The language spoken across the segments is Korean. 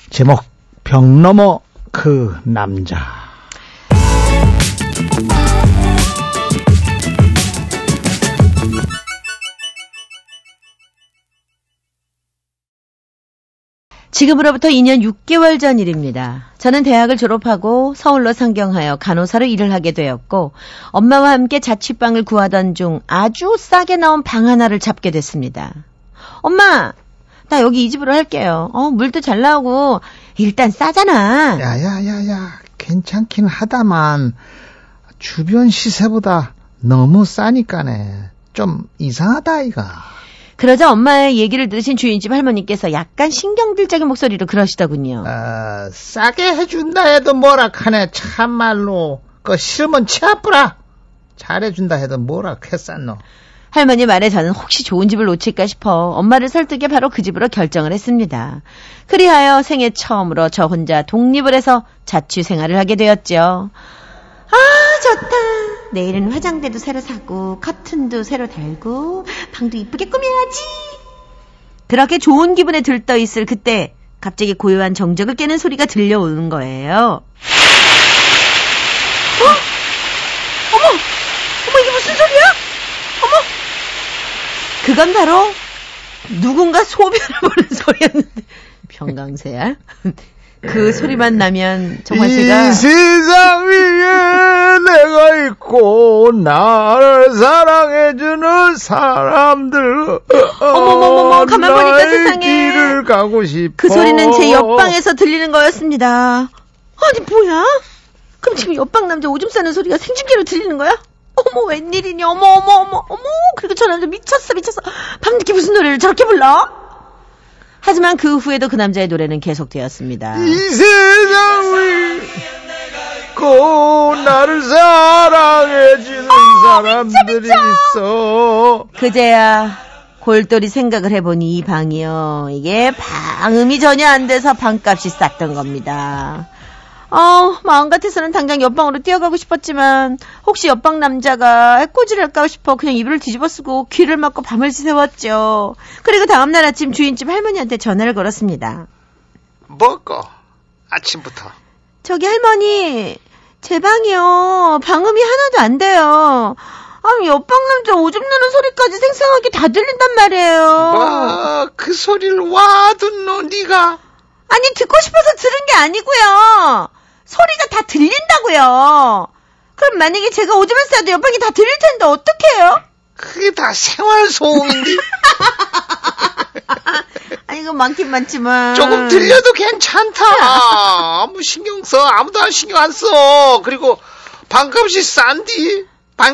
제목 벽 너머 그 남자. 지금으로부터 2년 6개월 전 일입니다. 저는 대학을 졸업하고 서울로 상경하여 간호사로 일을 하게 되었고 엄마와 함께 자취방을 구하던 중 아주 싸게 나온 방 하나를 잡게 됐습니다. 엄마, 나 여기 이 집으로 할게요. 물도 잘 나오고 일단 싸잖아. 야야야야, 괜찮긴 하다만 주변 시세보다 너무 싸니까네. 좀 이상하다 이가. 그러자 엄마의 얘기를 들으신 주인집 할머니께서 약간 신경질적인 목소리로 그러시더군요. 싸게 해준다 해도 뭐라 하네. 참말로 그 싫으면 치아뿌라. 잘해준다 해도 뭐라 했었노. 할머니 말에 저는 혹시 좋은 집을 놓칠까 싶어 엄마를 설득해 바로 그 집으로 결정을 했습니다. 그리하여 생애 처음으로 저 혼자 독립을 해서 자취 생활을 하게 되었죠. 아, 좋다. 내일은 화장대도 새로 사고 커튼도 새로 달고 방도 이쁘게 꾸며야지. 그렇게 좋은 기분에 들떠 있을 그때 갑자기 고요한 정적을 깨는 소리가 들려오는 거예요. 어머, 이게 무슨 소리야? 어머, 그건 바로 누군가 소변을 보는 소리였는데. 병강세야? 그 소리만 나면 정말 제가 이 세상 위에 내가 있고 나를 사랑해주는 사람들. 어머머머머, 가만 보니까 세상에 길을 가고 싶어. 그 소리는 제 옆방에서 들리는 거였습니다. 아니 뭐야? 그럼 지금 옆방 남자 오줌 싸는 소리가 생중계로 들리는 거야? 어머, 웬일이니? 어머. 그리고 저 남자 미쳤어. 밤늦게 무슨 노래를 저렇게 불러? 하지만 그 후에도 그 남자의 노래는 계속되었습니다. 이 세상 위에 있고 나를 사랑해주는 사람들이 있어. 그제야 골똘히 생각을 해보니 이 방이요, 이게 방음이 전혀 안 돼서 방값이 쌌던 겁니다. 마음 같아서는 당장 옆방으로 뛰어가고 싶었지만 혹시 옆방 남자가 해코지를 할까 싶어 그냥 이불을 뒤집어 쓰고 귀를 막고 밤을 새웠죠. 그리고 다음날 아침 주인집 할머니한테 전화를 걸었습니다. 뭐고? 아침부터. 저기 할머니, 제 방이요, 방음이 하나도 안 돼요. 아니, 옆방 남자 오줌 누는 소리까지 생생하게 다 들린단 말이에요. 그 소리를 와뒀노 네가? 아니, 듣고 싶어서 들은 게 아니고요. 소리가 다 들린다고요. 그럼 만약에 제가 오줌을 싸도 옆방이 다 들릴 텐데 어떡해요? 그게 다 생활소음인데. 아니, 이거 많긴 많지만 조금 들려도 괜찮다. 아무 신경 써. 아무도 신경 안 써. 그리고 반값이 싼디.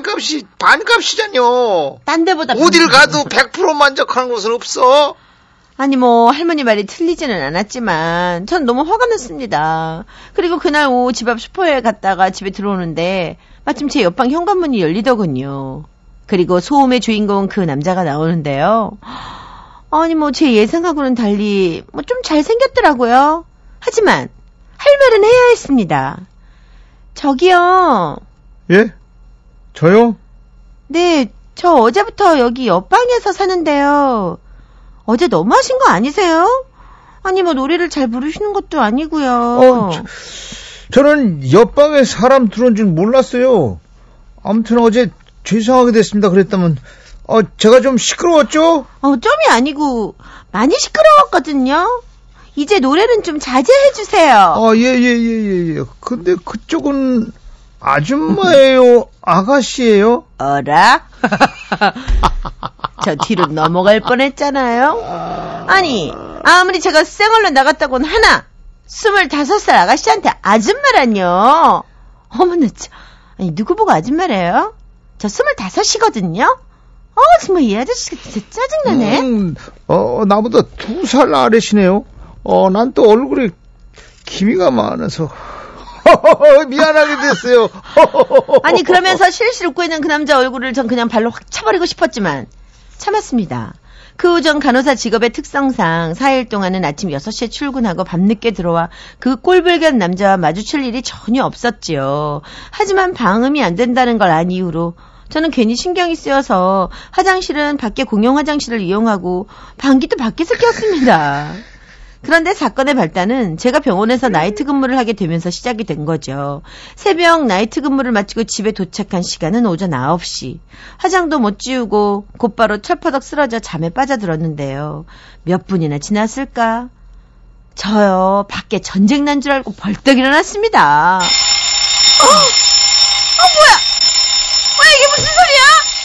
반값이잖요. 딴 데보다 어딜 가도 100% 만족하는 곳은 없어. 아니 할머니 말이 틀리지는 않았지만 전 너무 화가 났습니다. 그리고 그날 오후 집 앞 슈퍼에 갔다가 집에 들어오는데 마침 제 옆방 현관문이 열리더군요. 그리고 소음의 주인공은 그 남자가 나오는데요. 아니 제 예상하고는 달리 좀 잘생겼더라고요. 하지만 할 말은 해야 했습니다. 저기요. 예? 저요? 네, 저 어제부터 여기 옆방에서 사는데요. 어제 너무 하신 거 아니세요? 아니 노래를 잘 부르시는 것도 아니고요. 저는 옆방에 사람 들어온 줄 몰랐어요. 아무튼 어제 죄송하게 됐습니다. 그랬다면 제가 좀 시끄러웠죠? 좀이 아니고 많이 시끄러웠거든요. 이제 노래는 좀 자제해 주세요. 예. 근데 그쪽은 아줌마예요? 아가씨예요? 어라? 저 뒤로 넘어갈 뻔했잖아요. 아니, 아무리 제가 생얼로 나갔다고는 하나 25살 아가씨한테 아줌마라뇨. 어머나, 아니 누구 보고 아줌마래요? 저 25이거든요. 정말 이 아저씨가 진짜 짜증나네. 나보다 2살 아래시네요. 난 또 얼굴에 기미가 많아서 미안하게 됐어요. 아니 그러면서 실실 웃고 있는 그 남자 얼굴을 전 그냥 발로 확 차버리고 싶었지만 참았습니다. 그 후 전 간호사 직업의 특성상 4일 동안은 아침 6시에 출근하고 밤늦게 들어와 그 꼴불견 남자와 마주칠 일이 전혀 없었지요. 하지만 방음이 안 된다는 걸 안 이후로 저는 괜히 신경이 쓰여서 화장실은 밖에 공용 화장실을 이용하고 방귀도 밖에서 꼈습니다. 그런데 사건의 발단은 제가 병원에서 나이트 근무를 하게 되면서 시작이 된 거죠. 새벽 나이트 근무를 마치고 집에 도착한 시간은 오전 9시. 화장도 못 지우고 곧바로 철퍼덕 쓰러져 잠에 빠져들었는데요. 몇 분이나 지났을까? 저요, 밖에 전쟁 난 줄 알고 벌떡 일어났습니다. 뭐야? 이게 무슨 소리야?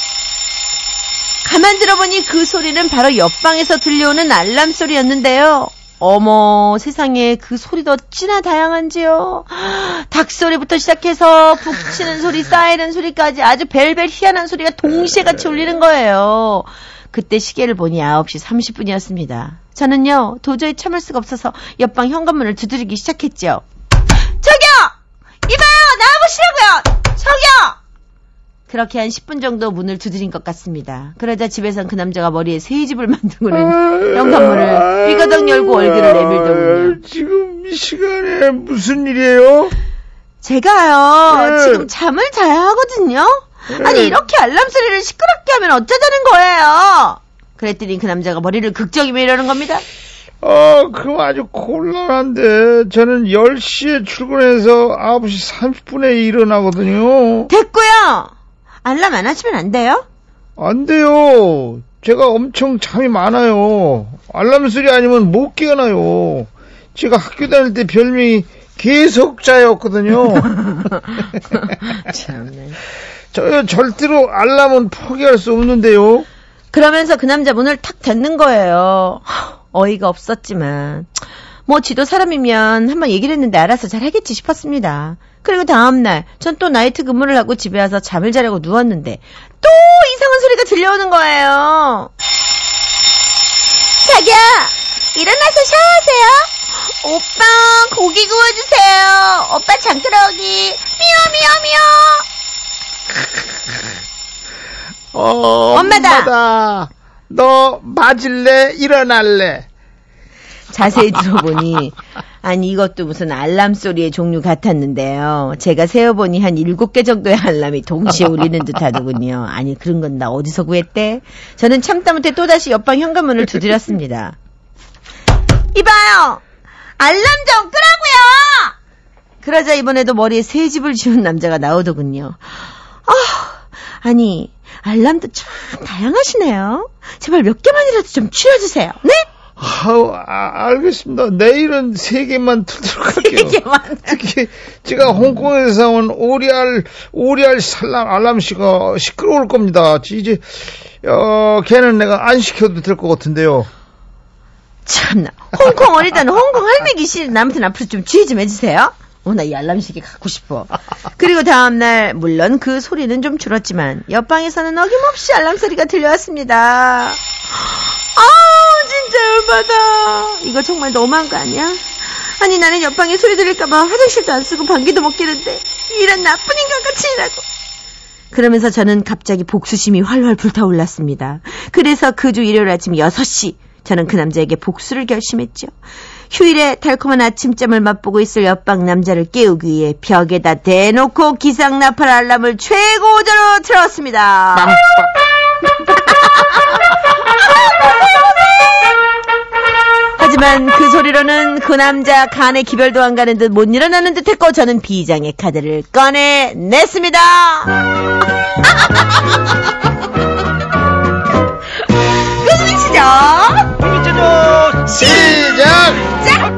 가만 들어보니 그 소리는 바로 옆방에서 들려오는 알람 소리였는데요. 어머, 세상에 그 소리도 어찌나 다양한지요. 닭소리부터 시작해서 북 치는 소리, 사이렌 소리까지 아주 벨벨 희한한 소리가 동시에 같이 울리는 거예요. 그때 시계를 보니 9시 30분이었습니다. 저는요, 도저히 참을 수가 없어서 옆방 현관문을 두드리기 시작했죠. 저기요! 이봐요! 나와보시라고요! 저기요! 그렇게 한 10분 정도 문을 두드린 것 같습니다. 그러자 집에선 그 남자가 머리에 새집을 만들고는 현관문을 삐거덕 열고 얼굴을 내밀더군요. 지금 이 시간에 무슨 일이에요? 제가요, 지금 잠을 자야 하거든요. 아니, 이렇게 알람 소리를 시끄럽게 하면 어쩌자는 거예요? 그랬더니 그 남자가 머리를 극적이며 이러는 겁니다. 그럼 아주 곤란한데 저는 10시에 출근해서 9시 30분에 일어나거든요. 됐고요. 알람 안 하시면 안 돼요? 안 돼요. 제가 엄청 잠이 많아요. 알람 소리 아니면 못 깨어나요. 제가 학교 다닐 때 별명이 계속자였거든요. 참네. 저 절대로 알람은 포기할 수 없는데요. 그러면서 그 남자 문을 탁 닫는 거예요. 어이가 없었지만 뭐 지도 사람이면 한번 얘기를 했는데 알아서 잘 하겠지 싶었습니다. 그리고 다음날 전 또 나이트 근무를 하고 집에 와서 잠을 자려고 누웠는데 또 이상한 소리가 들려오는 거예요. 자기야, 일어나서 샤워하세요. 오빠, 고기 구워주세요. 오빠 장 들어오기. 미워. 엄마다. 너 맞을래? 일어날래? 자세히 들어보니 아니 이것도 무슨 알람 소리의 종류 같았는데요. 제가 세어보니 한 7개 정도의 알람이 동시에 울리는 듯 하더군요. 아니 그런 건 나 어디서 구했대? 저는 참다 못해 또다시 옆방 현관문을 두드렸습니다. 이봐요! 알람 좀 끄라고요! 그러자 이번에도 머리에 새집을 지운 남자가 나오더군요. 아니 알람도 참 다양하시네요. 제발 몇 개만이라도 좀 줄여주세요. 네? 알겠습니다. 내일은 3개만 틀도록 할게요. 3개만. 특히 제가 홍콩에서 온 오리알 살람 알람씨가 시끄러울 겁니다. 이제 걔는 내가 안 시켜도 될 것 같은데요. 참나, 홍콩 어리다는 홍콩 할매기씨. 아무튼 앞으로 좀 주의 좀 해주세요. 나 이 알람시계 갖고 싶어. 그리고 다음날 물론 그 소리는 좀 줄었지만 옆방에서는 어김없이 알람 소리가 들려왔습니다. 진짜 열받아. 이거 정말 너무한 거 아니야? 아니 나는 옆방에 소리 들릴까봐 화장실도 안 쓰고 방귀도 못 뀌는데 이런 나쁜 인간같이 일하고. 그러면서 저는 갑자기 복수심이 활활 불타올랐습니다. 그래서 그 주 일요일 아침 6시 저는 그 남자에게 복수를 결심했죠. 휴일에 달콤한 아침잠을 맛보고 있을 옆방 남자를 깨우기 위해 벽에다 대놓고 기상나팔 알람을 최고조로 틀었습니다. 하지만 그 소리로는 그 남자 간에 기별도 안 가는 듯 못 일어나는 듯 했고 저는 비장의 카드를 꺼내냈습니다. 끝이죠? 시작!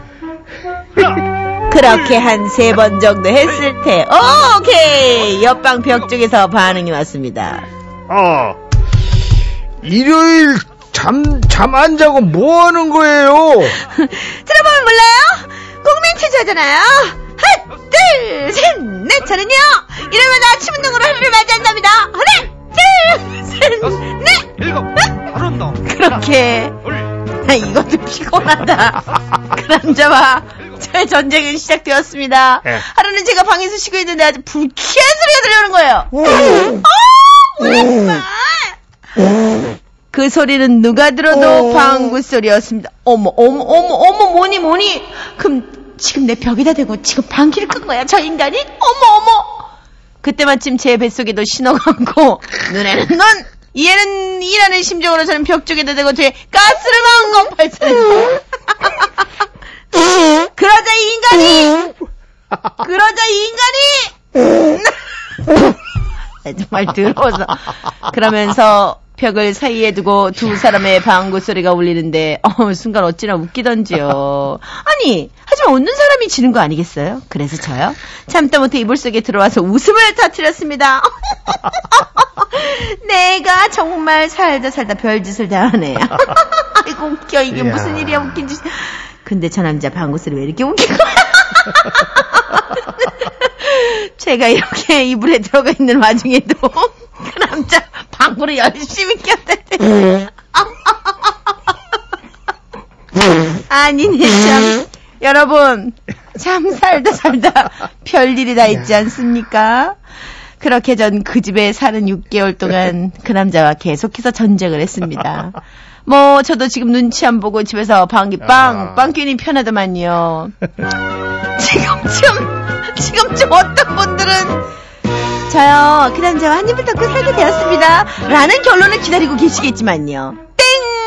그렇게 한 3번 정도 했을 때 오케이! 옆방 벽 쪽에서 반응이 왔습니다. 일요일 잠 안 자고 뭐 하는 거예요? 들어보면 몰라요? 국민 퀴즈잖아요. 하나, 둘, 셋, 넷. 저는요, 이러면 아침 운동으로 하루를 맞이한답니다. 하나, 둘, 셋, 넷. 7, 잘한다. 그렇게. 이것도 피곤하다. 그 남자와 저의 전쟁은 시작되었습니다. 하루는 제가 방에서 쉬고 있는데 아주 불쾌한 소리가 들려오는 거예요. 그 소리는 누가 들어도 방구 소리였습니다. 어머, 뭐니? 그럼 지금 내 벽에다 대고 지금 방귀를 끈 거야, 저 인간이? 어머. 그때 마침 제 뱃속에도 신호가 왔고, 눈에는 눈, 이에는 이라는 심정으로 저는 벽 쪽에다 대고 제 가스를 마음껏 발산했어요. 그러자 이 인간이! 그러자 이 인간이! 정말 더러워서. 그러면서 벽을 사이에 두고 두 사람의 방구 소리가 울리는데 순간 어찌나 웃기던지요. 아니 하지만 웃는 사람이 지는 거 아니겠어요? 그래서 저요 참다 못해 이불 속에 들어와서 웃음을 터뜨렸습니다. 내가 정말 살다 별짓을 다 하네. 아이고 웃겨. 이게 무슨 일이야 웃긴 짓. 근데 저 남자 방구 소리 왜 이렇게 웃긴 거야? 제가 이렇게 이불에 들어가 있는 와중에도 그 남자 방구를 열심히 꼈는데 아니네 참. 여러분 참 살다 별일이 다 있지 않습니까? 그렇게 전 그 집에 사는 6개월 동안 그 남자와 계속해서 전쟁을 했습니다. 뭐 저도 지금 눈치 안 보고 집에서 방귀 빵 끼니 편하더만요. 지금쯤 어떤 분들은 저요 그 남자와 한 입을 덮고 살게 되었습니다 라는 결론을 기다리고 계시겠지만요. 땡!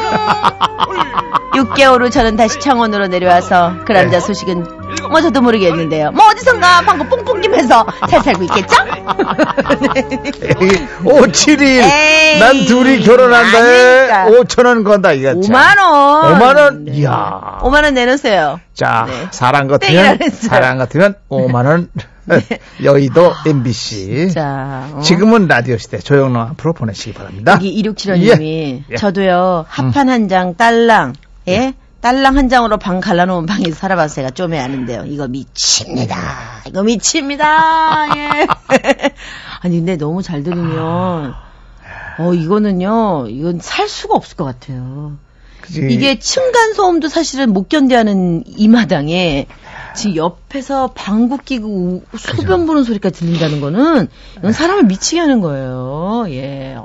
6개월 후 저는 다시 창원으로 내려와서 그 남자 소식은 뭐 저도 모르겠는데요. 뭐 어디선가 방금 뽕뽕 김해서 잘 살고 있겠죠? 571. 난 둘이 결혼한다에 5,000원 건다 이거. 5만원. 이야. 5만원 내놓으세요. 자, 사랑 같으면 5만원. 네. 여의도 MBC. 자, 지금은 라디오 시대 조영로 앞으로 보내시기 바랍니다. 여기 2675님이 저도요 합판 한 장 딸랑 딸랑 한 장으로 방 갈라놓은 방에서 살아봐서 제가 좀 아는데요. 이거 미칩니다. 예. 아니 근데 너무 잘 들으면 이건 살 수가 없을 것 같아요. 그치. 이게 층간소음도 사실은 못 견뎌하는 이 마당에 지금 옆에서 방구 끼고 소변 보는 소리까지 들린다는 거는 이건 사람을 미치게 하는 거예요. 예.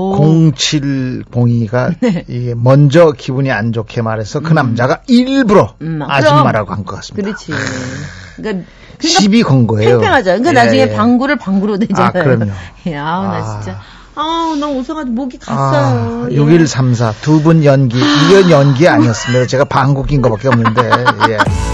0702가 이게 먼저 기분이 안 좋게 말해서 그 남자가 일부러 아줌마라고 한 것 같습니다. 그렇지. 그러니까 시비 건 거예요. 팽팽하죠. 그러니까 나중에 방구를 방구로 내잖아요. 그럼요. 나 진짜. 너무 웃어가지고 목이 갔어요. 6134 두 분 연기. 이건 연기 아니었습니다. 제가 방구 낀 거밖에 없는데. 예.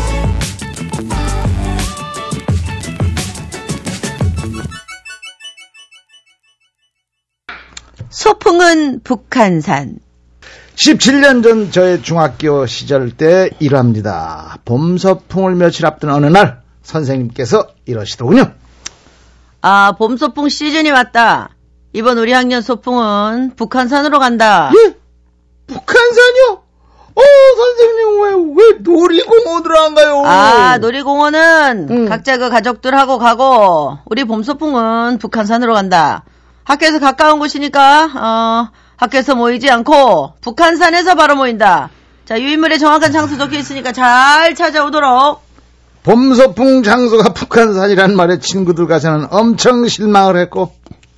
소풍은 북한산. 17년 전 저의 중학교 시절 때 일화입니다. 봄 소풍을 며칠 앞둔 어느 날 선생님께서 이러시더군요. 봄 소풍 시즌이 왔다. 이번 우리 학년 소풍은 북한산으로 간다. 예? 북한산이요? 선생님 왜 놀이공원으로 안 가요? 놀이공원은 각자 그 가족들하고 가고 우리 봄 소풍은 북한산으로 간다. 학교에서 가까운 곳이니까 학교에서 모이지 않고 북한산에서 바로 모인다. 자, 유인물에 정확한 장소 적혀 있으니까 잘 찾아오도록. 봄소풍 장소가 북한산이란 말에 친구들과 저는 엄청 실망을 했고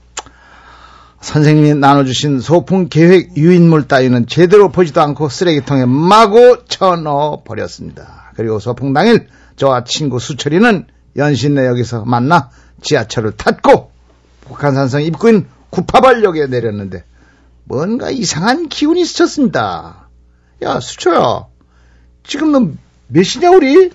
선생님이 나눠주신 소풍 계획 유인물 따위는 제대로 보지도 않고 쓰레기통에 마구 쳐넣어 버렸습니다. 그리고 소풍 당일 저와 친구 수철이는 연신내역에서 만나 지하철을 탔고 북한산성 입구인 구파발역에 내렸는데 뭔가 이상한 기운이 스쳤습니다. 야 수철아, 지금 너 몇 시냐 우리?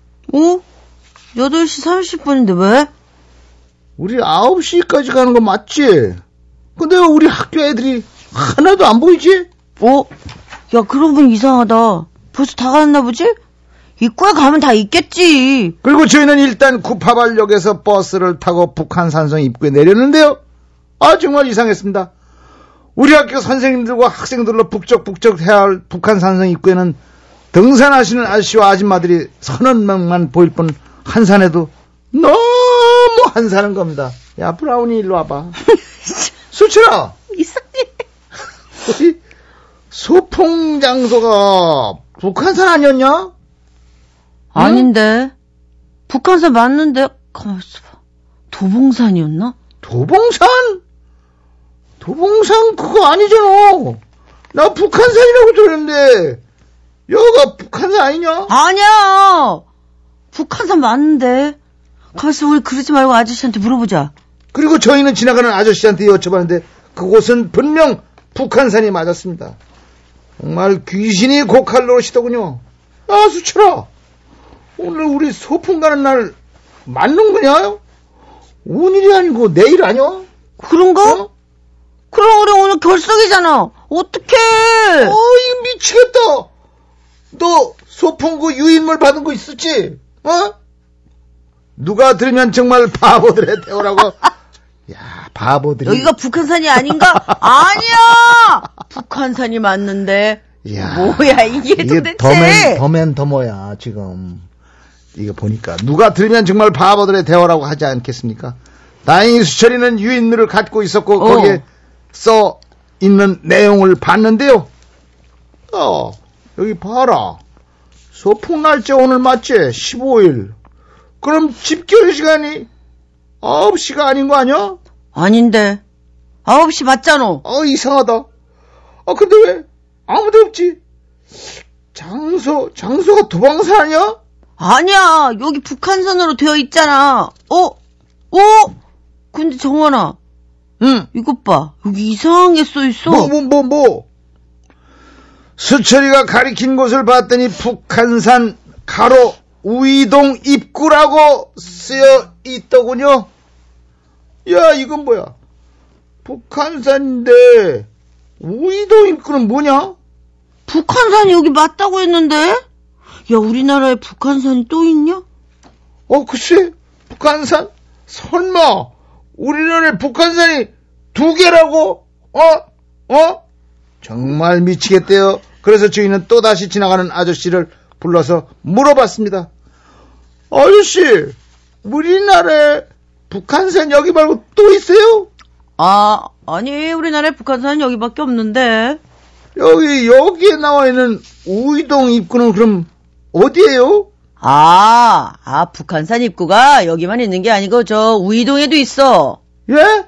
8시 30분인데 왜? 우리 9시까지 가는 거 맞지? 근데 왜 우리 학교 애들이 하나도 안 보이지? 야, 그러고 보니 이상하다. 벌써 다 갔나 보지? 입구에 가면 다 있겠지. 그리고 저희는 일단 구파발역에서 버스를 타고 북한산성 입구에 내렸는데요. 정말 이상했습니다. 우리 학교 선생님들과 학생들로 북적북적 해야 할 북한산성 입구에는 등산하시는 아저씨와 아줌마들이 서너 명만 보일 뿐 한산에도 너무 한산한 겁니다. 야, 브라운이 일로 와봐. 수철아, 이상해. 우리 소풍 장소가 북한산 아니었냐? 아닌데. 북한산 맞는데. 가만있어 봐. 도봉산이었나? 도봉산? 도봉산 그거 아니잖아. 나 북한산이라고 들었는데 여기가 북한산 아니냐? 아니야. 북한산 맞는데. 가만있어, 우리 그러지 말고 아저씨한테 물어보자. 그리고 저희는 지나가는 아저씨한테 여쭤봤는데 그곳은 분명 북한산이 맞았습니다. 정말 귀신이 고칼 노릇이더군요. 아, 수철아, 오늘 우리 소풍 가는 날 맞는 거냐? 오늘이 아니고 내일 아니야? 그런가? 어? 그럼 우리 오늘 결석이잖아. 어떡해? 이거 미치겠다. 너 소풍구 유인물 받은 거 있었지? 누가 들으면 정말 바보들의 대우라고. 야, 바보들이. 여기가 북한산이 아닌가? 아니야! 북한산이 맞는데. 야, 뭐야, 이게 도대체. 더맨더머야, 지금. 이거 보니까. 누가 들으면 정말 바보들의 대우라고 하지 않겠습니까? 다행히 수철이는 유인물을 갖고 있었고, 거기에 써 있는 내용을 봤는데요. 여기 봐라. 소풍 날짜 오늘 맞지? 15일. 그럼 집결 시간이 9시가 아닌 거 아니야? 아닌데. 9시 맞잖아. 이상하다. 근데 왜 아무도 없지? 장소가 도방산 아니야? 아니야. 여기 북한산으로 되어 있잖아. 근데 정원아. 응. 이것 봐. 여기 이상하게 써 있어. 뭐? 수철이가 가리킨 곳을 봤더니 북한산 가로 우이동 입구라고 쓰여 있더군요. 야, 이건 뭐야? 북한산인데 우이동 입구는 뭐냐? 북한산이 여기 맞다고 했는데? 야, 우리나라에 북한산이 또 있냐? 글쎄, 북한산? 설마 우리나라에 북한산이 2개라고? 정말 미치겠대요. 그래서 저희는 또다시 지나가는 아저씨를 불러서 물어봤습니다. 아저씨, 우리나라에 북한산 여기 말고 또 있어요? 아니, 우리나라에 북한산은 여기밖에 없는데. 여기에 나와 있는 우이동 입구는 그럼 어디예요? 북한산 입구가 여기만 있는 게 아니고 저 우이동에도 있어. 예?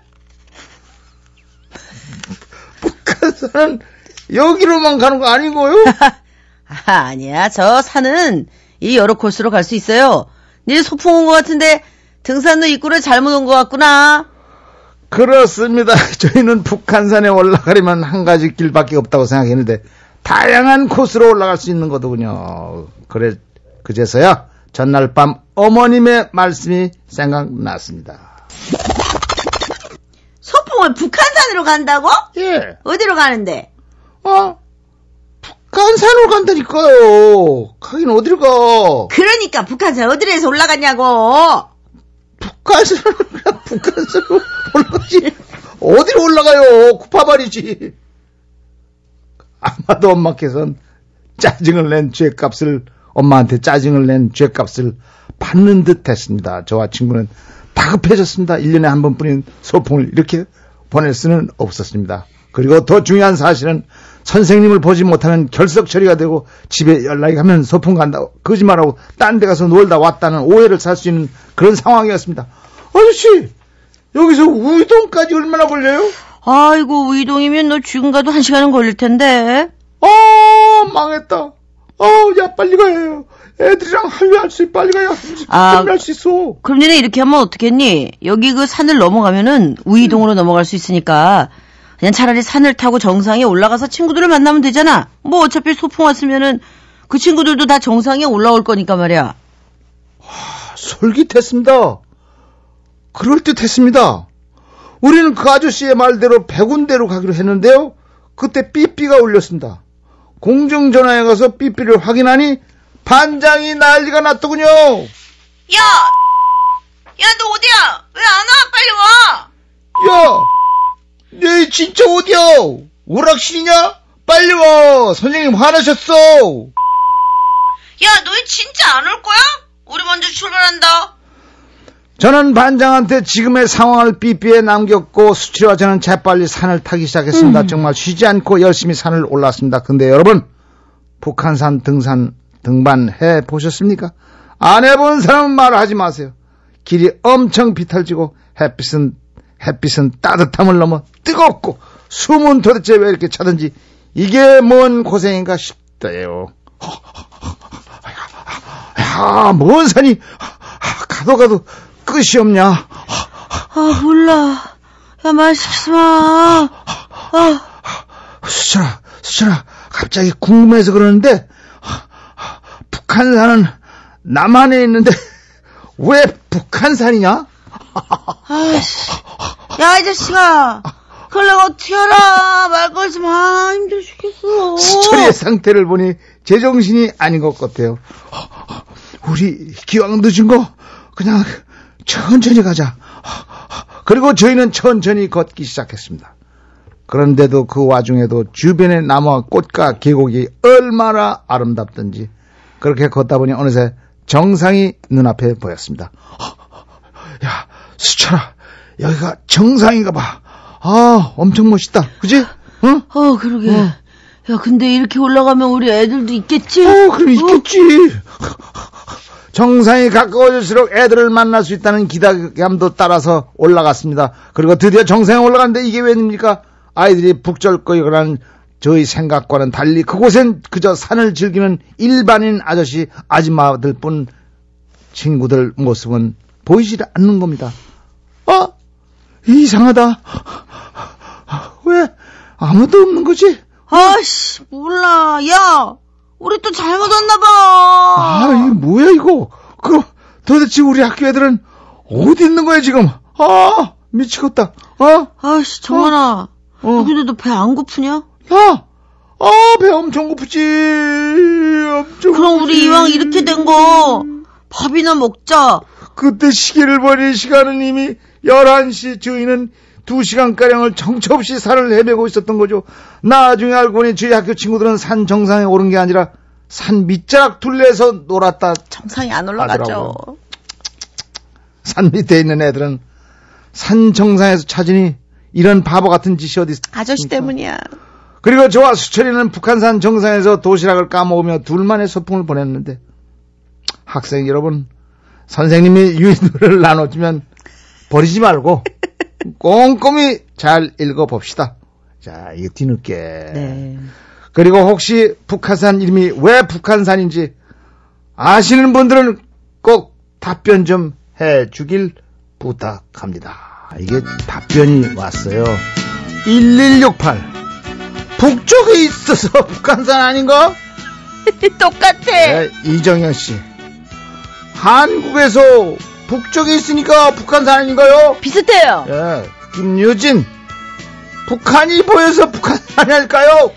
북한산은 여기로만 가는 거 아니고요? 아니야, 저 산은 이 여러 코스로 갈 수 있어요. 네 소풍 온 것 같은데 등산로 입구를 잘못 온 것 같구나. 그렇습니다. 저희는 북한산에 올라가려면 한 가지 길밖에 없다고 생각했는데 다양한 코스로 올라갈 수 있는 거더군요. 그제서야 전날 밤 어머님의 말씀이 생각났습니다. 소풍을 북한산으로 간다고? 예. 어디로 가는데? 북한산으로 간다니까요. 가긴 어디로 가? 그러니까 북한산 어디로 해서 올라갔냐고. 북한산으로 올라가지. 어디로 올라가요? 구파발이지. 아마도 엄마께서는 엄마한테 짜증을 낸 죄값을 받는 듯 했습니다. 저와 친구는 다급해졌습니다. 1년에 한 번뿐인 소풍을 이렇게 보낼 수는 없었습니다. 그리고 더 중요한 사실은 선생님을 보지 못하면 결석 처리가 되고 집에 연락이 가면 소풍 간다고 거짓말하고 딴 데 가서 놀다 왔다는 오해를 살 수 있는 그런 상황이었습니다. 아저씨, 여기서 우이동까지 얼마나 걸려요? 아이고, 우이동이면 너 지금 가도 1시간은 걸릴 텐데. 망했다. 야, 빨리 가요. 애들이랑 할래 수 있어. 빨리 가야 할 수 있어. 그럼 니네 이렇게 하면 어떻겠니? 여기 그 산을 넘어가면은 우이동으로 넘어갈 수 있으니까 그냥 차라리 산을 타고 정상에 올라가서 친구들을 만나면 되잖아. 뭐 어차피 소풍 왔으면은 그 친구들도 다 정상에 올라올 거니까 말이야. 솔깃했습니다. 그럴듯했습니다. 우리는 그 아저씨의 말대로 백운대로 가기로 했는데요. 그때 삐삐가 울렸습니다. 공중전화에 가서 삐삐를 확인하니 반장이 난리가 났더군요. 야, 너 어디야? 왜 안 와? 빨리 와. 야, 네 진짜 어디야? 오락실이냐? 빨리 와. 선생님 화나셨어. 야, 너희 진짜 안 올 거야? 우리 먼저 출발한다. 저는 반장한테 지금의 상황을 삐삐에 남겼고 수치와 저는 재빨리 산을 타기 시작했습니다. 정말 쉬지 않고 열심히 산을 올랐습니다. 근데 여러분, 북한산 등반해 보셨습니까? 안 해본 사람은 말하지 마세요. 길이 엄청 비탈지고 햇빛은 따뜻함을 넘어 뜨겁고 숨은 도대체 왜 이렇게 차든지 이게 뭔 고생인가 싶대요. 야, 뭔 산이 가도 끝이 없냐? 몰라. 야, 말 시키지 마. 수철아, 갑자기 궁금해서 그러는데 북한산은 남한에 있는데 왜 북한산이냐? 아이씨, 야, 이 자식아. 그걸 내가 어떻게 알아? 말 걸지 마. 힘들어 죽겠어. 수철이의 상태를 보니 제정신이 아닌 것 같아요. 우리 기왕 늦은 거 그냥 천천히 가자. 그리고 저희는 천천히 걷기 시작했습니다. 그런데도 그 와중에도 주변의 나무와 꽃과 계곡이 얼마나 아름답던지 그렇게 걷다 보니 어느새 정상이 눈앞에 보였습니다. 야, 수철아, 여기가 정상인가 봐. 아, 엄청 멋있다. 그지? 응? 그러게. 야, 근데 이렇게 올라가면 우리 애들도 있겠지? 그럼 있겠지. 정상이 가까워질수록 애들을 만날 수 있다는 기대감도 따라서 올라갔습니다. 그리고 드디어 정상에 올라갔는데 이게 웬입니까? 아이들이 북적거리거나 저희 생각과는 달리 그곳엔 그저 산을 즐기는 일반인 아저씨, 아줌마들 뿐 친구들 모습은 보이지 않는 겁니다. 이상하다. 왜 아무도 없는 거지? 아씨, 몰라. 야, 우리 또 잘못 왔나봐. 이게 뭐야 이거? 그럼 도대체 우리 학교 애들은 어디 있는 거야 지금? 미치겠다. 아씨, 정만아. 근데 너 배 안 고프냐? 야, 배 엄청 고프지. 엄청. 그럼 우리 이왕 이렇게 된 거 밥이나 먹자. 그때 시계를 보니 시간은 이미 11시. 저희는 2시간가량을 정처 없이 산을 헤매고 있었던 거죠. 나중에 알고 보니 저희 학교 친구들은 산 정상에 오른 게 아니라 산 밑자락 둘레에서 놀았다. 정상에 안 올라가죠. 하더라고요. 산 밑에 있는 애들은 산 정상에서 찾으니 이런 바보 같은 짓이 어디 있습니까? 아저씨 때문이야. 그리고 저와 수철이는 북한산 정상에서 도시락을 까먹으며 둘만의 소풍을 보냈는데, 학생 여러분, 선생님이 유인물을 나눠주면 버리지 말고 꼼꼼히 잘 읽어봅시다. 자, 이거 뒤늦게. 네. 그리고 혹시 북한산 이름이 왜 북한산인지 아시는 분들은 꼭 답변 좀 해주길 부탁합니다. 이게 답변이 왔어요. 1168. 북쪽에 있어서 북한산 아닌가? 똑같아. 네, 이정현 씨. 한국에서 북쪽에 있으니까 북한산 아닌가요? 비슷해요. 예, 김유진. 북한이 보여서 북한산이 할까요?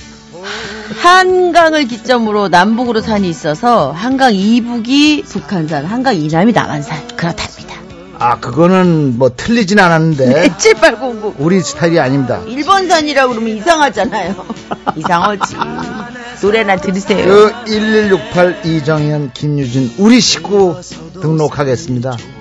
한강을 기점으로 남북으로 산이 있어서 한강 이북이 북한산, 한강 이남이 남한산. 그렇답니다. 그거는 뭐 틀리진 않았는데 7809 우리 스타일이 아닙니다. 일본산이라고 그러면 이상하잖아요. 이상하지. 노래나 들으세요. 1168 이정현 김유진 우리 식구 등록하겠습니다.